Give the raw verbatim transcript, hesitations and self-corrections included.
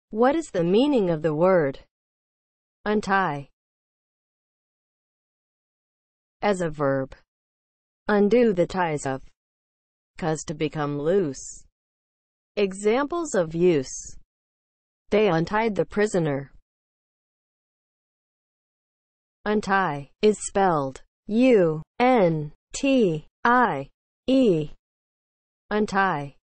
What is the meaning of the word untie? As a verb, undo the ties of, cause to become loose. Examples of use: they untied the prisoner. Untie is spelled U N T I E. Untie.